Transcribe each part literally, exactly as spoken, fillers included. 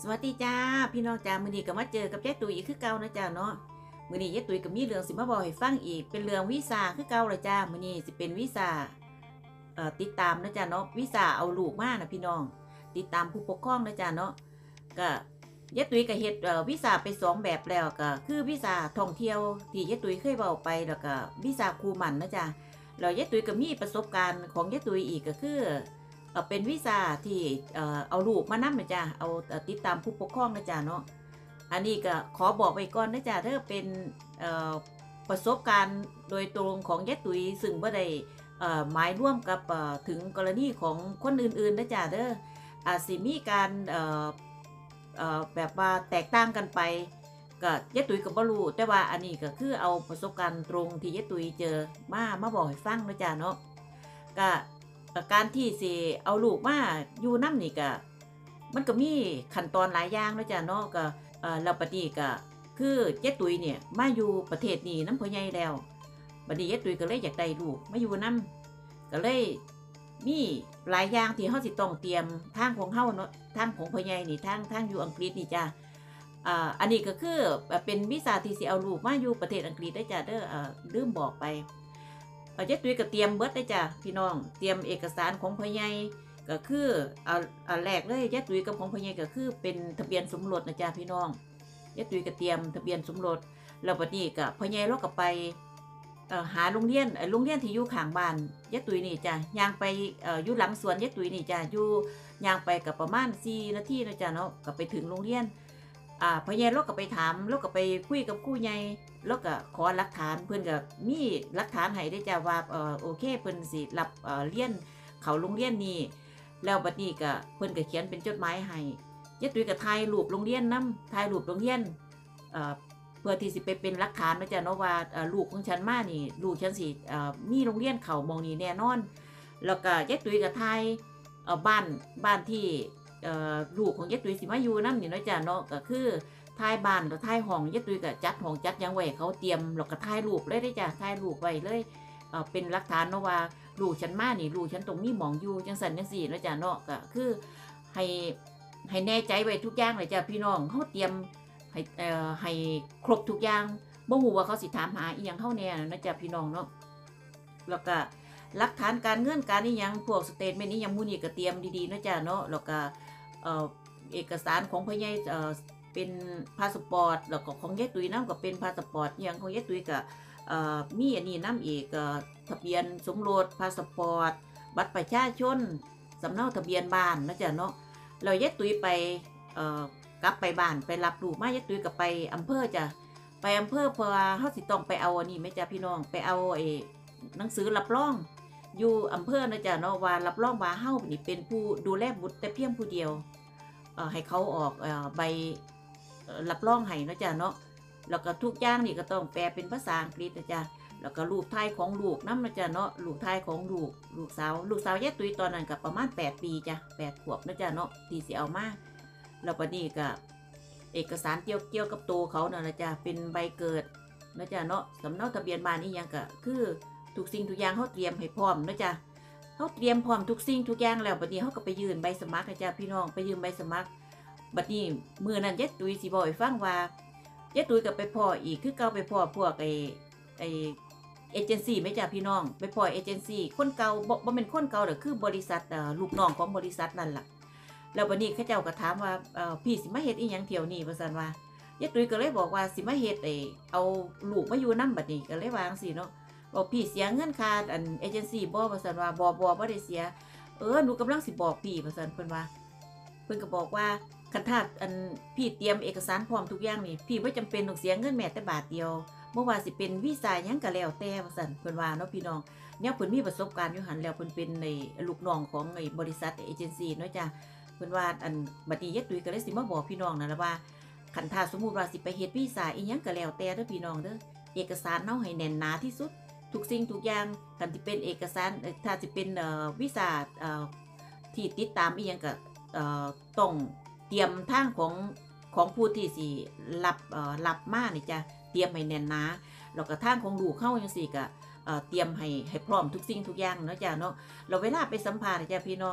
สวัสดีจ้าพี่น้องจ้ามื้อนี้ก็มาเจอกับยายตุ๋ยอีกคือเก่านะจ้าเนาะมื้อนี้ยายตุ๋ยก็มีเรื่องสิมาบอกให้ฟังอีกเป็นเรื่องวีซ่าคือเก่าเลยจ้ามื้อนี้สิเป็นวีซ่าเอ่อติดตามนะจ้าเนาะวีซ่าเอาลูกมานะพี่น้องติดตามผู้ปกครองนะจ้าเนาะก็ยายตุ๋ยก็เฮ็ดเอ่อวีซ่าไปสองแบบแล้วก็คือวีซ่าท่องเที่ยวที่ยายตุ๋ยเคยเว้าไปแล้วก็วีซ่าครูหมันนะจ้าแล้วยายตุ๋ยก็มีประสบการณ์ของยายตุ๋ยอีกก็คือ เอ่อเป็นวีซาที่เอ่อเอาลูกมานำนะจ้ะเอาเอ่อติดตามผู้ปกครองนะจ้ะเนาะอันนี้ก็ขอบอกไว้ก่อนนะจ้ะเด้อเป็นเอ่อประสบการณ์โดยตรงของยายตุ๋ยซึ่งบ่ได้เอ่อหมายร่วมกับเอ่อถึงกรณีของคนอื่นๆนะจ้ะเด้ออาจสิมีการเอ่อเอ่อแบบว่าแตกต่างกันไปก็ยายตุ๋ยก็บ่รู้แต่ว่าอันนี้ก็คือเอาประสบการณ์ตรงที่ยายตุ๋ยเจอมามาบอกให้ฟังนะจ้ะเนาะก็ ก็การที่สิเอาลูกมาอยู่นำนี่ก็มันก็มีขั้นตอนหลายอย่างเนาะจ้ะเนาะก็เอ่อแล้วบัดนี้ก็คือเจ๊ตุ๋ยเนี่ยมาอยู่ประเทศนี้นำพ่อใหญ่แล้วบัดนี้เจ๊ตุ๋ยก็เลยอยากได้ลูกมาอยู่นำก็เลยมีหลายอย่างที่เฮาสิต้องเตรียมทางของเฮาเนาะทางของพ่อใหญ่นี่ทางทางอยู่อังกฤษนี่จ้ะอ่าอันนี้ก็คือเอ่อเป็นวีซาที่สิเอาลูกมาอยู่ประเทศอังกฤษเด้อจ้ะเด้อเอ่อลืมบอกไป เอ่อเจ๊ตุ้ยก็เตรียมเบิดได้จ้ะพี่น้องเตรียมเอกสารของพ่อใหญ่ก็คือเอาอันแรกเลยเจ๊ตุ้ยกับของพ่อใหญ่ก็คือเป็นทะเบียนสมรสนะจ้ะพี่น้องเจ๊ตุ้ยก็เตรียมทะเบียนสมรสแล้วบัดนี้ก็พ่อใหญ่เราก็ไปเอ่อหาโรงเรียนเอ่อโรงเรียนที่อยู่ข้างบ้านเจ๊ตุ้ยนี่จ้ะย่างไปเอ่ออยู่หลังสวนเจ๊ตุ้ยนี่จ้ะอยู่ย่างไปก็ประมาณสี่นาทีนะจ้ะเนาะก็ไปถึงโรงเรียนอ่าพ่อใหญ่เราก็ไปถามเราก็ไปคุยกับครูใหญ่ แล้วก็ขอหลักฐานเพิ่นก็มีหลักฐานให้ได้จ้ะว่าเอ่อโอเคเพิ่นสิรับเอ่อเรียนเข้าโรงเรียนนี้แล้วบัดนี้ก็เพิ่นก็เขียนเป็นจดหมายให้ยายตุ้ยก็ถ่ายรูปโรงเรียนนำถ่ายรูปโรงเรียนเอ่อเพื่อที่สิไปเป็นหลักฐานเนาะจ้ะเนาะว่าเอ่อลูกของฉันมานี่ลูกฉันสิเอ่อมีโรงเรียนเข้าหม้องนี้แน่นอนแล้วก็ยายตุ้ยก็ถ่ายเอ่อบ้านบ้านที่เอ่อลูกของยายตุ้ยสิมาอยู่นำนี่เนาะจ้ะเนาะก็คือ ถ่ายบ้านแล้วถ่ายห้องยายตุ้ยก็จัดห้องจัดหยังไว้ให้เขาเตรียมแล้วก็ถ่ายรูปเลยเด้อจ้ะถ่ายรูปไว้เลยเอ่อเป็นหลักฐานเนาะว่าลูกฉันมานี่ลูกฉันต้องมีหม้องอยู่จังซั้นจังซี้เนาะจ้ะเนาะก็คือให้ให้แน่ใจไว้ทุกอย่างเลยจ้ะพี่น้องเราเตรียมให้เอ่อให้ครบทุกอย่างบ่ฮู้ว่าเขาสิถามหาอิหยังเราแหน่นะจ้ะพี่น้องเนาะแล้วก็หลักฐานการเงินการอิหยังพวกสเตตเมนต์อิหยังหมู่นี้ก็เตรียมดีๆเนาะจ้ะเนาะแล้วก็เอ่อเอกสารของพ่อใหญ่เอ่อ เป็นพาสปอร์ตแล้วก็ของยายตุ้ยน้ำก็เป็นพาสปอร์ตอย่างของยายตุ้ยก็เอ่อมีอันนี้น้ำอีกเอ่อทะเบียนสมรสพาสปอร์ตบัตรประชาชนสำเนาทะเบียนบ้านนะจ๊ะเนาะเรายายตุ้ยไปเอ่อกลับไปบ้านไปรับลูกมายายตุ้ยก็ไปอำเภอจ้ะไปอำเภอเพราะว่าเฮาสิต้องไปเอาอันนี้แม่จ้ะพี่น้องไปเอาไอ้หนังสือรับรองอยู่อำเภอนะจ๊ะเนาะว่ารับรองว่าเฮานี่เป็นผู้ดูแลบุตรแต่เพียงผู้เดียวเอ่อให้เขาออกเอ่อใบ เอ่อรับรองให้เนาะจ้ะเนาะแล้วก็ทุกอย่างนี่ก็ต้องแปลเป็นภาษาอังกฤษนะจ๊ะแล้วก็รูปถ่ายของลูกนำนะจ๊ะเนาะรูปถ่ายของลูกลูกสาวลูกสาวยายตุ้ยตอนนั้นก็ประมาณแปดปีจ้ะแปดขวบนะจ๊ะเนาะที่สิเอามาแล้วบัดนี้ก็เอกสารเกี่ยวเกี่ยวกับตัวเขานั่นล่ะจ้ะเป็นใบเกิดนะจ๊ะเนาะสำเนาทะเบียนบ้านอีหยังก็คือทุกสิ่งทุกอย่างเขาเตรียมให้พร้อมนะจ๊ะเขาเตรียมพร้อมทุกสิ่งทุกอย่างแล้วบัดนี้เขาก็ไปยื่นใบสมัครนะจ๊ะพี่น้องไปยื่นใบสมัคร บัดนี้มื้อนั้นยายตุ้ยสิบอกให้ฟังว่ายายตุ้ยก็ไปพ้ออีกคือเก่าไปพ้อพวกไอ้ไอ้เอเจนซี่แม่จ้ะพี่น้องไปพ้อเอเจนซี่คนเก่าบ่บ่แม่นคนเก่าดอกคือบริษัทเอ่อลูกน้องของบริษัทนั่นล่ะแล้วบัดนี้เขาเจ้าก็ถามว่าเอ่อพี่สิมาเฮ็ดอีหยังเที่ยวนี้ว่าซั่นว่ายายตุ้ยก็เลยบอกว่าสิมาเฮ็ดไอ้เอาลูกมาอยู่นำบัดนี้ก็เลยวาจั่งซี้เนาะบอกพี่เสียเงินค่าอันเอเจนซี่บ่ว่าซั่นว่าบ่บ่บ่ได้เสียเออหนูกำลังสิบอกพี่ว่าซั่นเพิ่นว่าเพิ่นก็บอกว่า คันถ้าอันพี่เตรียมเอกสารพร้อมทุกอย่างนี่พี่บ่จำเป็นต้องเสียเงินแม้แต่บาทเดียวบ่ว่าสิเป็นวีซ่าหยังก็แล้วแต่ว่าซั่นเพิ่นว่าเนาะพี่น้องแนวเพิ่นมีประสบการณ์อยู่หันแล้วเพิ่นเป็นไอ้ลูกน้องของไอ้บริษัทเอเจนซีเนาะจ้ะเพิ่นว่าอันบัดนี้ยายตุ้ยก็เลยสิมาบอกพี่น้องนั่นล่ะว่าคันถ้าสมมุติว่าสิไปเฮ็ดวีซ่าอีหยังก็แล้วแต่เด้อพี่น้องเด้อเอกสารเนาให้แน่นหนาที่สุดทุกสิ่งทุกอย่างคันสิเป็นเอกสารเอ่อถ้าสิเป็นเอ่อวีซ่าเอ่อที่ติดตามอีหยังก็เอ่อต้อง เตรียมทางของของผู้ที่สิรับเอ่อรับมานี่จ้ะเตรียมให้แน่นหนาแล้วก็ทางของลูกเฮาจังซี่ก็เอ่อเตรียมให้ให้พร้อมทุกสิ่งทุกอย่างเนาะจ้ะเนาะแล้วเวลาไปสัมภาษณ์จ้ะพี่น้อง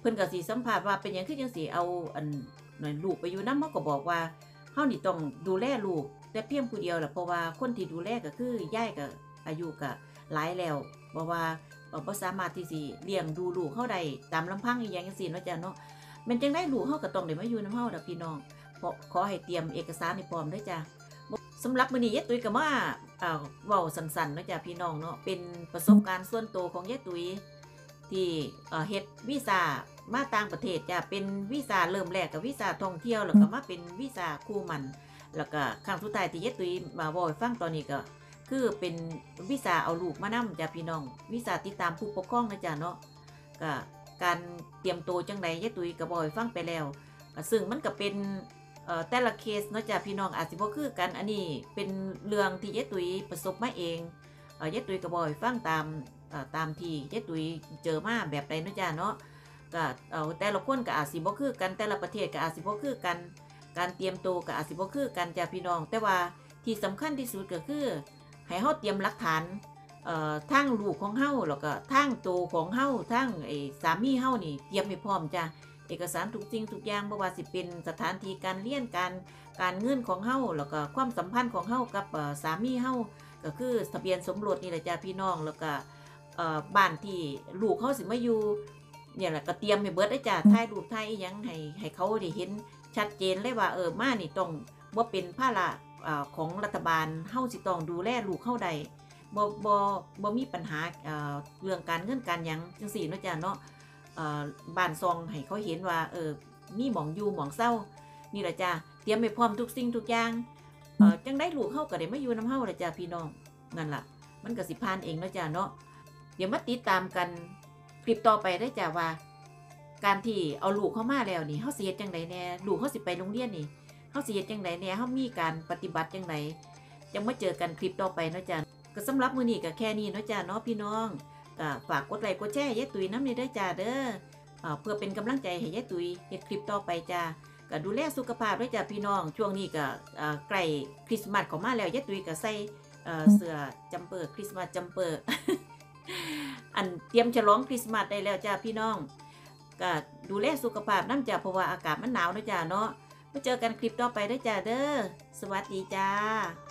พิ่นก็สิสัมภาษณ์ว่าเป็นหยังคือจังสิเอาอันนั่นลูกไปอยู่นำเฮาก็บอกว่าเฮานี่ต้องดูแลลูกแต่เพียงผู้เดียวล่ะเพราะว่าคนที่ดูแลก็คือยายก็อายุก็หลายแล้วบ่ว่าเอ่อบ่สามารถที่สิเลี้ยงดูลูกเฮาได้ตามลำพังอีหยังจังซี่เนาะจ้ะเนาะแม่นจังได๋ลูกเฮาก็ต้องได้มาอยู่นำเฮาดอกพี่น้องเพราะขอให้เตรียมเอกสารให้พร้อมเด้อจ้ะสำหรับมื้อนี้ยายตุ้ยก็มาอ่าเว้าสั้นๆเนาะจ้ะพี่น้องเนาะเป็นประสบการณ์ส่วนตัวของยายตุ้ย ที่เอ่อเฮ็ดวีซามาต่างประเทศจ้ะเป็นวีซาเริ่มแรกกับวีซาท่องเที่ยวแล้วก็มาเป็นวีซาคู่หมั้นแล้วก็ครั้งสุดท้ายที่ยายตุ้ยมาเว้าให้ฟังตอนนี้ก็คือเป็นวีซาเอาลูกมานำจ้ะพี่น้องวีซาติดตามผู้ปกครองนะจ้ะเนาะก็การเตรียมตัวจังไดยายตุ้ยก็เว้าให้ฟังไปแล้วก็ซึ่งมันก็เป็นเอ่อแต่ละเคสเนาะจ้ะพี่น้องอาจสิบ่คือกันอันนี้เป็นเรื่องที่ยายตุ้ยประสบมาเองเอ่อยายตุ้ยก็เว้าให้ฟังตาม อ่าตามที่เจ๊ตุ้ยเจอมาแบบใดเนาะจ้าเนาะก็เอ่อแต่ละคนก็อาจสิบ่คือกันแต่ละประเทศก็อาจสิบ่คือกันการเตรียมตัวก็อาจสิบ่คือกันจ้าพี่น้องแต่ว่าที่สำคัญที่สุดก็คือให้เฮาเตรียมหลักฐานเอ่อทางลูกของเฮาแล้วก็ทางตัวของเฮาทางไอ้สามีเฮานี่เตรียมให้พร้อมจ้าเอกสารทุกสิ่งทุกอย่างบ่ว่าสิเป็นสถานที่การเรียนการการเงินของเฮาแล้วก็ความสัมพันธ์ของเฮากับเอ่อสามีเฮาก็คือทะเบียนสมรสนี่แหละจ้าพี่น้องแล้วก็ เอ่อบ้านที่ลูกเขาสิมาอยู่เนี่ยแหละก็เตรียมให้เบิดได้จ้ะถ่ายรูปถ่ายอีหยังให้ให้เขาได้เห็นชัดเจนเลยว่าเออมานี่ต้องบ่เป็นภาระอ่าของรัฐบาลเฮาสิต้องดูแลลูกเฮาได้บ่บ่บ่มีปัญหาอ่าเรื่องการเงินการหยังจังซี่เนาะจ้ะเนาะเอ่อบ้านซองให้เขาเห็นว่าเออมีหม้องอยู่หม้องเซานี่แหละจ้ะเตรียมให้พร้อมทุกสิ่งทุกอย่างเอ่อจังได๋ลูกเฮาก็ได้มาอยู่นำเฮาล่ะจ้ะพี่น้องนั่นล่ะมันก็สิผ่านเองเนาะจ้ะเนาะ เดี๋ยวมาติดตามกันคลิปต่อไปได้จ้ะว่าการที่เอาลูกเข้ามาแล้วนี่เฮาสิเฮ็ดจังไดแน่ลูกเฮาสิไปโรงเรียนนี่เฮาสิเฮ็ดจังไดแน่เฮามีการปฏิบัติจังไดจังมาเจอกันคลิปต่อไปเนาะจ้ะก็สำหรับมื้อนี้ก็แค่นี้เนาะจ้ะเนาะพี่น้องก็ฝากกดไลค์กดแชร์ให้ยายตุ๋ยนำเด้อจ้ะเด้ออ่าเพื่อเป็นกำลังใจให้ยายตุ๋ยเฮ็ดคลิปต่อไปจ้ะก็ดูแลสุขภาพด้วยจ้ะพี่น้องช่วงนี้ก็อ่าใกล้คริสต์มาสเข้ามาแล้วยายตุ๋ยก็ใส่เอ่อเสื้อจัมเปอร์คริสต์มาสจัมเปอร์ อันเตรียมฉลองคริสต์มาสได้แล้วจ้าพี่น้องก็ดูแลสุขภาพน้ำจ้าเพราะว่าอากาศมันหนาวนะจ้าเนาะมาเจอกันคลิปต่อไปได้จ้าเด้อสวัสดีจ้า